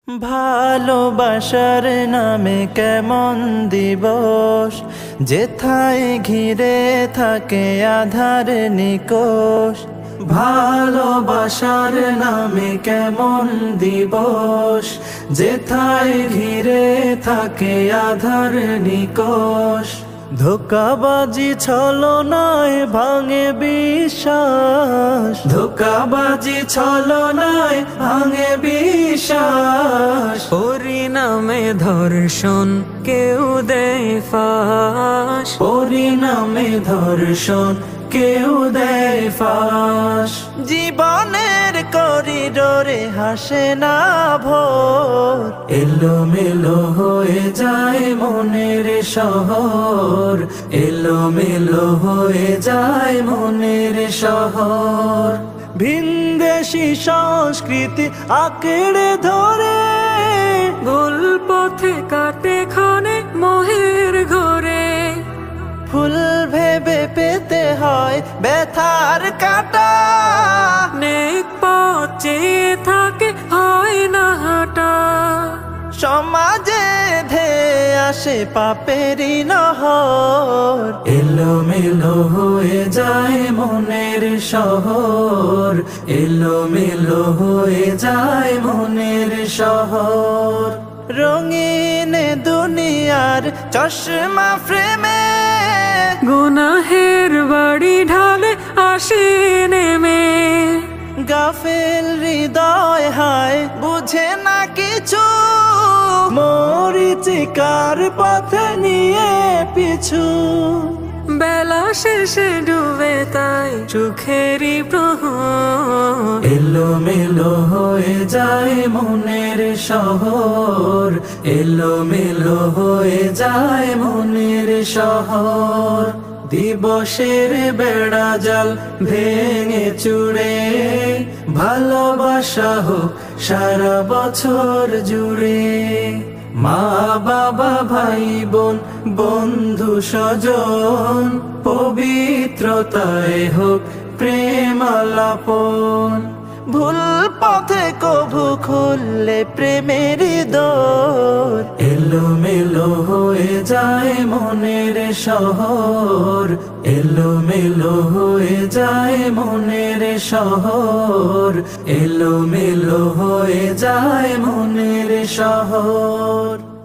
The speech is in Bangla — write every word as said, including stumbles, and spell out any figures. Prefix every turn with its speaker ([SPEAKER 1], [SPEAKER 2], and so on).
[SPEAKER 1] ভালোবাসার নামে কেমন দিবস, যেথায় ঘিরে থাকে আধার নিকোষ। ভালোবাসার নামে কেমন দিবস, যেথায় ঘিরে থাকে আধার নিকোষ। ধোঁকাবাজি ছলনায় ভাঙে বিশ্বাস, ধোঁকাবাজি ছলনায় ভাঙে বিশ্বাস।
[SPEAKER 2] পরিণামে ধর্ষণ কেউ দেয় ফাঁস,
[SPEAKER 1] পরিণামে ধর্ষণ কেউ দেয় ফাঁস। জীবনের করিডোরে হাসে না ভোর, এলোমেলো হয়ে যায় মনের শহর, এলোমেলো হয়ে যায় মনের শহর। ভিনদেশি সংস্কৃতি আঁকড়ে ধরে,
[SPEAKER 2] ভুল পথে কাটে ক্ষণে মোহের ঘরে।
[SPEAKER 1] ফুল ভেবে পেতে হয় ব্যথার কাটা,
[SPEAKER 2] নেক পথ চেয়ে থাকে হয় না হাঁটা।
[SPEAKER 1] সমাজে ধেয়ে আসে পাপেরই নহর, এলোমেলো হয়ে যায় মনের শহর, এলোমেলো হয়ে যায় মনের শহর। রঙিন দুনিয়ার চশমা ফ্রেমে,
[SPEAKER 2] গুনাহের বাড়ি ঢালে আসে নেমে।
[SPEAKER 1] গাফেল হৃদয় হায় বুঝে না কিছু, মরিচিকার পথে নিয়ে পিছু।
[SPEAKER 2] বেলা শেষে ডুবে তাই চোখেরই প্রহর,
[SPEAKER 1] এলোমেলো হয়ে যায় মনের শহর, এলোমেলো হয়ে যায় মনের শহর। দিবসের বেড়া জাল ভেঙে চুড়ে, ভালোবাসা হোক সারা বছর জুড়ে। মা বাবা ভাই বোন বন্ধু স্বজন, পবিত্রতায় হোক প্রেম আলাপন। ভুল পথে কভু খুললে প্রেমের দোর, এলোমেলো হয়ে যায় মনের শহর, এলোমেলো হয়ে যায় মনের শহর, এলোমেলো হয়ে যায় মনের শহর।